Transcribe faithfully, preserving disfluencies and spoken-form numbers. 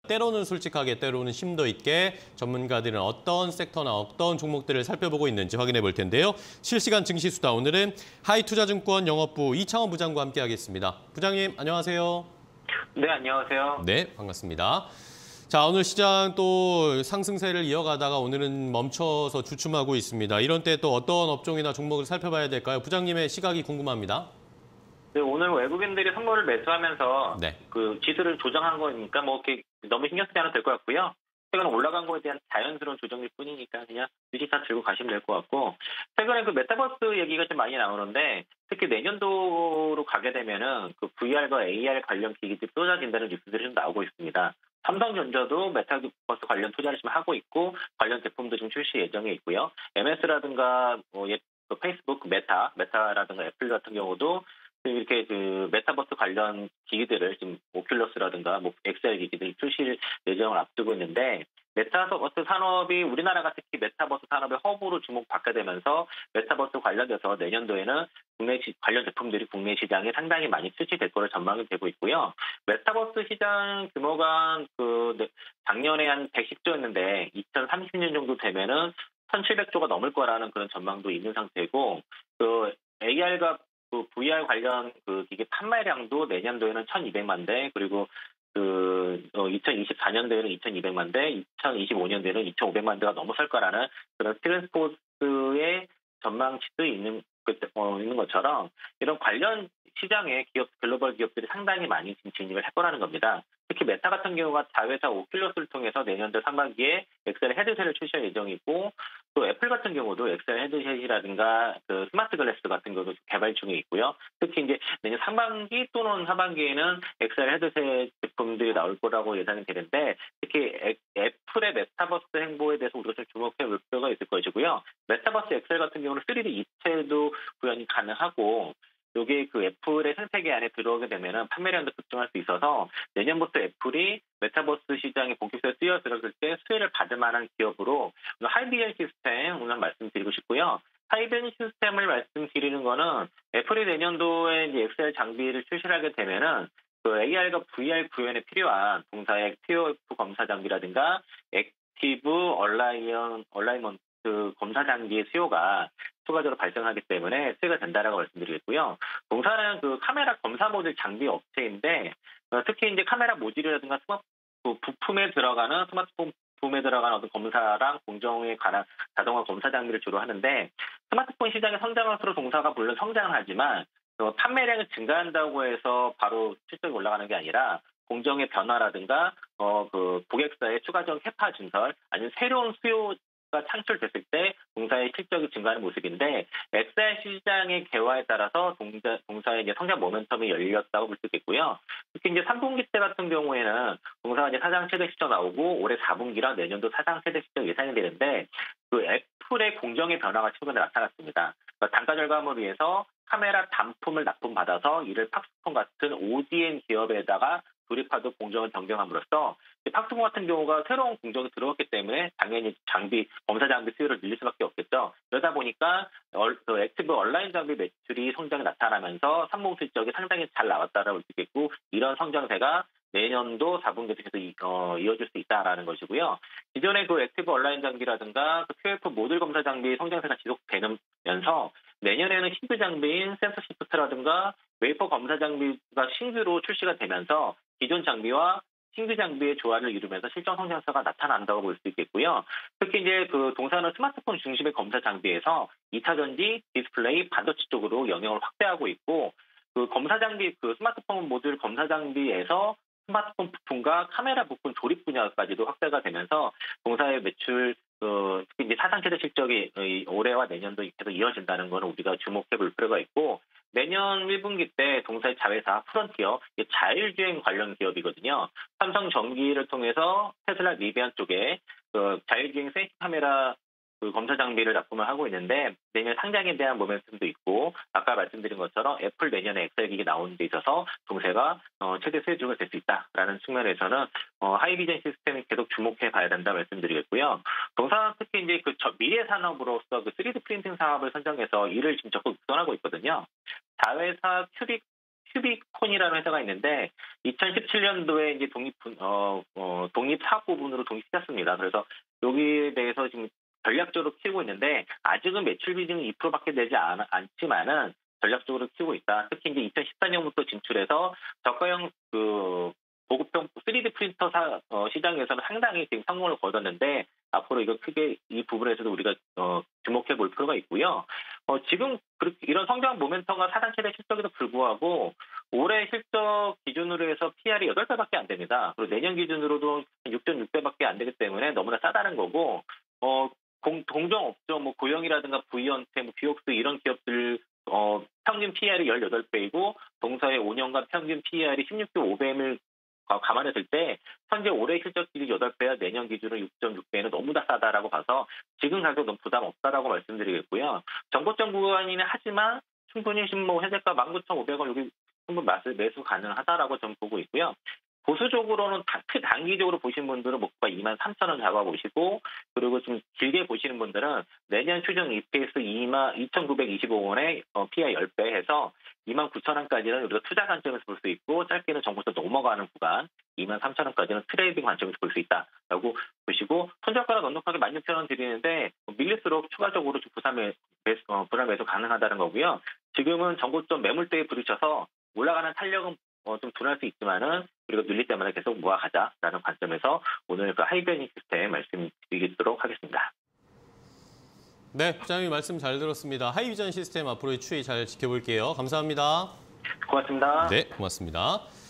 때로는 솔직하게, 때로는 심도 있게 전문가들은 어떤 섹터나 어떤 종목들을 살펴보고 있는지 확인해 볼 텐데요. 실시간 증시 수다, 오늘은 하이투자증권 영업부 이창원 부장과 함께하겠습니다. 부장님, 안녕하세요. 네, 안녕하세요. 네, 반갑습니다. 자, 오늘 시장 또 상승세를 이어가다가 오늘은 멈춰서 주춤하고 있습니다. 이런 때 또 어떤 업종이나 종목을 살펴봐야 될까요? 부장님의 시각이 궁금합니다. 네, 오늘 외국인들이 선물을 매수하면서 네. 그 지수를 조정한 거니까 뭐 이렇게 너무 신경 쓰지 않아도 될 것 같고요. 최근에 올라간 거에 대한 자연스러운 조정일 뿐이니까 그냥 주식사 들고 가시면 될 것 같고, 최근에 그 메타버스 얘기가 좀 많이 나오는데 특히 내년도로 가게 되면은 그 브이알과 에이알 관련 기기들이 쏟아진다는 뉴스들이 좀 나오고 있습니다. 삼성전자도 메타버스 관련 투자를 지금 하고 있고 관련 제품도 지금 출시 예정에 있고요. 엠에스라든가 뭐 예, 그 페이스북 메타, 메타라든가 애플 같은 경우도 이렇게 그 메타버스 관련 기기들을 지금 오큘러스라든가 뭐 엑스알 기기들 출시 예정을 앞두고 있는데, 메타버스 산업이 우리나라가 특히 메타버스 산업의 허브로 주목받게 되면서 메타버스 관련돼서 내년도에는 국내 시, 관련 제품들이 국내 시장에 상당히 많이 출시될 거로 전망이 되고 있고요. 메타버스 시장 규모가 그 작년에 한 백십 조였는데 이천삼십 년 정도 되면은 천칠백 조가 넘을 거라는 그런 전망도 있는 상태고, 그 에이알과 그 브이알 관련 그 기기 판매량도 내년도에는 천이백만 대, 그리고 그 어, 이천이십사 년도에는 이천이백만 대, 이천이십오 년도에는 이천오백만 대가 넘어설 거라는 그런 트랜스포스의 전망치도 있는 그, 어, 있는 것처럼 이런 관련 시장에 기업 글로벌 기업들이 상당히 많이 지금 진입을 할 거라는 겁니다. 특히 메타 같은 경우가 자회사 오큘러스를 통해서 내년도 상반기에 엑셀 헤드셋을 출시할 예정이고, 또 애플 같은 경우도 엑셀 헤드셋이라든가 그 스마트 글래스 같은 것도 개발 중에 있고요. 특히 이제 내년 상반기 또는 하반기에는 엑셀 헤드셋 제품들이 나올 거라고 예상이 되는데, 특히 애, 애플의 메타버스 행보에 대해서 우리가 좀 주목해 볼 필요가 있을 것이고요. 메타버스 엑셀 같은 경우는 쓰리디 입체도 구현이 가능하고, 이게 그 애플의 생태계 안에 들어오게 되면은 판매량도 급증할 수 있어서 내년부터 애플이 메타버스 시장에 본격적으로 뛰어들었을 때 수혜를 받을 만한 기업으로 하이비전 시스템 오늘 말씀드리고 싶고요. 하이비전 시스템을 말씀드리는 거는 애플이 내년도에 이제 엑셀 장비를 출시하게 되면은 그 에이알과 브이알 구현에 필요한 동사의 티오에프 검사 장비라든가 액티브 얼라이언 얼라이먼트 그 검사 장비의 수요가 추가적으로 발생하기 때문에 수혜가 된다라고 말씀드리겠고요. 동사는 그 카메라 검사 모듈 장비 업체인데, 어, 특히 이제 카메라 모듈이라든가 스마트 그 부품에 들어가는 스마트폰 부품에 들어가는 어떤 검사랑 공정에 관한 자동화 검사 장비를 주로 하는데, 스마트폰 시장의 성장할수록 동사가 물론 성장을 하지만 어, 판매량이 증가한다고 해서 바로 실적이 올라가는 게 아니라 공정의 변화라든가 어, 그 고객사의 추가적 캐파 증설, 아니면 새로운 수요 가 창출됐을 때 동사의 실적이 증가하는 모습인데, 엑셀 시장의 개화에 따라서 동사, 동사의 이제 성장 모멘텀이 열렸다고 볼 수 있겠고요. 특히 이제 삼 분기 때 같은 경우에는 동사가 이제 사상 최대 실적 나오고 올해 사 분기랑 내년도 사상 최대 실적 예상이 되는데, 그 애플의 공정의 변화가 최근에 나타났습니다. 그러니까 단가 절감을 위해서 카메라 단품을 납품받아서 이를 팍스콘 같은 오디엠 기업에다가 조립하도 공정을 변경함으로써 팍스콘 같은 경우가 새로운 공정이 들어왔기 때문에 당연히 장비, 검사 장비 수요를 늘릴 수밖에 없겠죠. 그러다 보니까 그 액티브 온라인 장비 매출이 성장이 나타나면서 삼 분기 실적이 상당히 잘 나왔다라고 볼 수 있겠고, 이런 성장세가 내년도 사 분기에도 계속 어, 이어질 수 있다라는 것이고요. 기존의 그 액티브 온라인 장비라든가 그 티오에프 모듈 검사 장비 성장세가 지속되면서 내년에는 신규 장비인 센서 시프트라든가 웨이퍼 검사 장비가 신규로 출시가 되면서 기존 장비와 신규 장비의 조화를 이루면서 실적 성장세가 나타난다고 볼 수 있겠고요. 특히 이제 그 동사는 스마트폰 중심의 검사 장비에서 이 차 전지, 디스플레이, 반도체 쪽으로 영역을 확대하고 있고, 그 검사 장비, 그 스마트폰 모듈 검사 장비에서 스마트폰 부품과 카메라 부품 조립 분야까지도 확대가 되면서 동사의 매출, 그 특히 이제 사상 최대 실적이 올해와 내년도 계속 이어진다는 것은 우리가 주목해 볼 필요가 있고, 내년 일 분기 때 동사의 자회사 프론티어, 자율주행 관련 기업이거든요. 삼성 전기를 통해서 테슬라 리비안 쪽에 그 자율주행 센시 카메라 그 검사 장비를 납품을 하고 있는데, 내년 상장에 대한 모멘텀도 있고, 아까 말씀드린 것처럼 애플 내년에 엑셀 기기 나오는 데 있어서 동세가 어, 최대 수혜주가 될 수 있다라는 측면에서는 어, 하이비전 시스템을 계속 주목해 봐야 된다 말씀드리겠고요. 동사 특히 이제 그 미래 산업으로서 그 쓰리디 프린팅 사업을 선정해서 이를 지금 적극 육성하고 있거든요. 자회사 큐빅 큐비콘이라는 회사가 있는데 이천십칠 년도에 이제 독립 어, 어 독립 사업부분으로 독립시켰습니다. 그래서 여기에 대해서 지금 전략적으로 키우고 있는데 아직은 매출 비중이 이 퍼센트밖에 되지 않, 않지만은 전략적으로 키우고 있다. 특히 이제 이천십사 년부터 진출해서 저가형 그 보급형 쓰리디 프린터 사, 어, 시장에서는 상당히 지금 성공을 거뒀는데 앞으로 이거 크게 이 부분에서도 우리가 어, 주목해 볼 필요가 있고요. 어, 지금 그렇게 이런 성장 모멘텀과 사상 최대 실적에도 불구하고 올해 실적 기준으로 해서 피알이 여덟 배밖에 안 됩니다. 그리고 내년 기준으로도 육 점 육 배밖에 안 되기 때문에 너무나 싸다는 거고 어, 공, 동종업종 뭐 고영이라든가 브이언테, 뭐 비옥스 이런 기업들 어, 평균 피알이 열여덟 배이고 동사의 오 년간 평균 피알이 십육 점 오 배를 감안했을 때 현재 올해 실적 기준 여덟 배와 내년 기준으로 육 점 육 배는 너무 다 싸다라고 봐서 지금 가격 너무 부담 없다라고 말씀드리겠고요. 정고점 구간이긴 하지만 충분히 지금 뭐 현재가 만 구천 오백 원 여기 충분히 매수 가능하다라고 저는 보고 있고요. 보수적으로는 단기적으로 보신 분들은 목표가 이만 삼천 원 잡아보시고 그리고 좀 길게 보시는 분들은 내년 추정 이피에스 이천구백이십오 원에 피알 십 배 해서 이만 구천 원까지는 우리가 투자 관점에서 볼 수 있고 짧게는 정보점 넘어가는 구간 이만 삼천 원까지는 트레이딩 관점에서 볼 수 있다라고 보시고 손절가를 넉넉하게 만 육천 원 드리는데 밀릴수록 추가적으로 부산 매수, 어, 불안 매수 가능하다는 거고요. 지금은 정고점 매물대에 부딪혀서 올라가는 탄력은 어, 좀 둔할 수 있지만은 우리가 눌릴 때마다 계속 모아가자라는 관점에서 오늘 그 하이베닝 시스템 말씀드리도록 하겠습니다. 네, 부장님 말씀 잘 들었습니다. 하이비전 시스템 앞으로의 추이 잘 지켜볼게요. 감사합니다. 고맙습니다. 네, 고맙습니다.